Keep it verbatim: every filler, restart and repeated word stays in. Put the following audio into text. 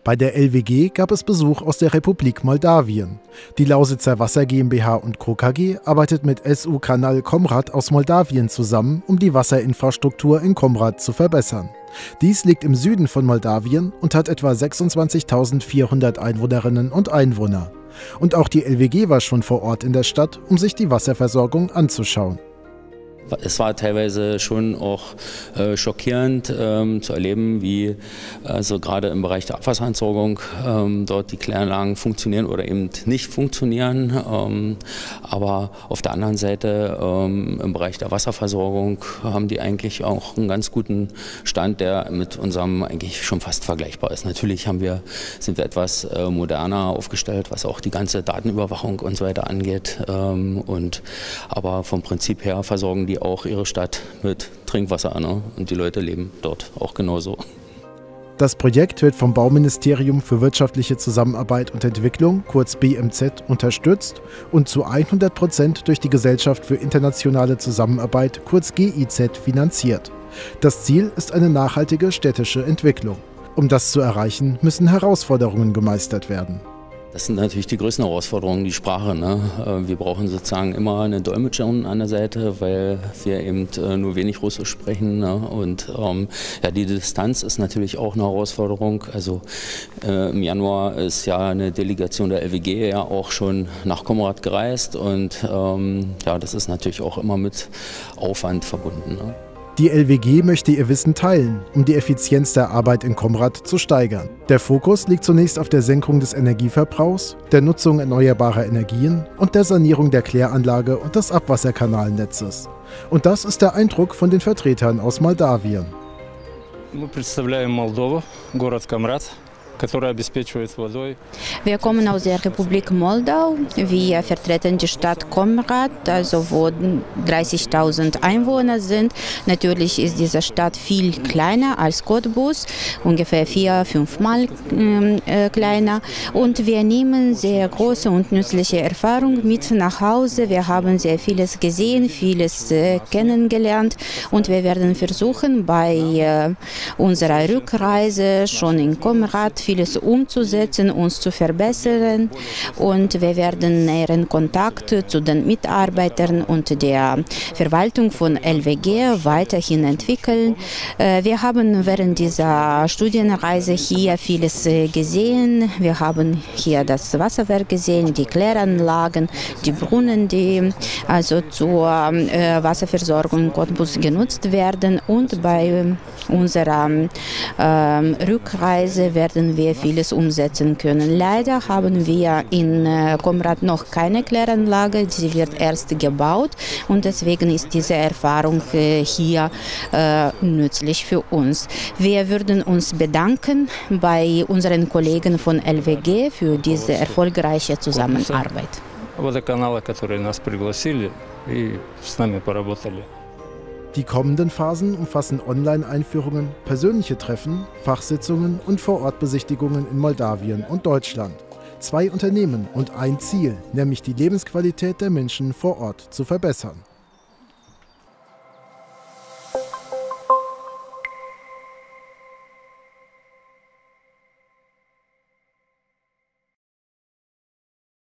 Bei der L W G gab es Besuch aus der Republik Moldawien. Die Lausitzer Wasser GmbH und Co. K G arbeitet mit S U Canal Comrat aus Moldawien zusammen, um die Wasserinfrastruktur in Comrat zu verbessern. Dies liegt im Süden von Moldawien und hat etwa sechsundzwanzigtausendvierhundert Einwohnerinnen und Einwohner. Und auch die L W G war schon vor Ort in der Stadt, um sich die Wasserversorgung anzuschauen. Es war teilweise schon auch äh, schockierend ähm, zu erleben, wie also gerade im Bereich der Abwasserentsorgung ähm, dort die Kläranlagen funktionieren oder eben nicht funktionieren. Ähm, aber auf der anderen Seite ähm, im Bereich der Wasserversorgung haben die eigentlich auch einen ganz guten Stand, der mit unserem eigentlich schon fast vergleichbar ist. Natürlich haben wir, sind wir etwas äh, moderner aufgestellt, was auch die ganze Datenüberwachung und so weiter angeht. Ähm, und, aber vom Prinzip her versorgen die auch ihre Stadt mit Trinkwasser, ne? Und die Leute leben dort auch genauso. Das Projekt wird vom Bauministerium für wirtschaftliche Zusammenarbeit und Entwicklung, kurz B M Z, unterstützt und zu hundert Prozent durch die Gesellschaft für internationale Zusammenarbeit, kurz G I Z, finanziert. Das Ziel ist eine nachhaltige städtische Entwicklung. Um das zu erreichen, müssen Herausforderungen gemeistert werden. Das sind natürlich die größten Herausforderungen, die Sprache. Ne? Wir brauchen sozusagen immer eine Dolmetscherin an der Seite, weil wir eben nur wenig Russisch sprechen. Ne? Und ähm, ja, die Distanz ist natürlich auch eine Herausforderung. Also äh, im Januar ist ja eine Delegation der L W G ja auch schon nach Comrat gereist und ähm, ja, das ist natürlich auch immer mit Aufwand verbunden. Ne? Die L W G möchte ihr Wissen teilen, um die Effizienz der Arbeit in Comrat zu steigern. Der Fokus liegt zunächst auf der Senkung des Energieverbrauchs, der Nutzung erneuerbarer Energien und der Sanierung der Kläranlage und des Abwasserkanalnetzes. Und das ist der Eindruck von den Vertretern aus Moldawien. Wir представляем Молдову, город Comrat. Wir kommen aus der Republik Moldau. Wir vertreten die Stadt Comrat, also wo dreißigtausend Einwohner sind. Natürlich ist diese Stadt viel kleiner als Cottbus, ungefähr vier, fünfmal äh, kleiner. Und wir nehmen sehr große und nützliche Erfahrung mit nach Hause. Wir haben sehr vieles gesehen, vieles äh, kennengelernt und wir werden versuchen, bei äh, unserer Rückreise schon in Comrat vieles umzusetzen, uns zu verbessern und wir werden näheren Kontakt zu den Mitarbeitern und der Verwaltung von L W G weiterhin entwickeln. Wir haben während dieser Studienreise hier vieles gesehen. Wir haben hier das Wasserwerk gesehen, die Kläranlagen, die Brunnen, die also zur Wasserversorgung in Cottbus genutzt werden und bei unserer ähm, Rückreise werden wir vieles umsetzen können. Leider haben wir in äh, Comrat noch keine Kläranlage, sie wird erst gebaut und deswegen ist diese Erfahrung äh, hier äh, nützlich für uns. Wir würden uns bedanken bei unseren Kollegen von L W G für diese erfolgreiche Zusammenarbeit. Die kommenden Phasen umfassen Online-Einführungen, persönliche Treffen, Fachsitzungen und Vorortbesichtigungen in Moldawien und Deutschland. Zwei Unternehmen und ein Ziel, nämlich die Lebensqualität der Menschen vor Ort zu verbessern.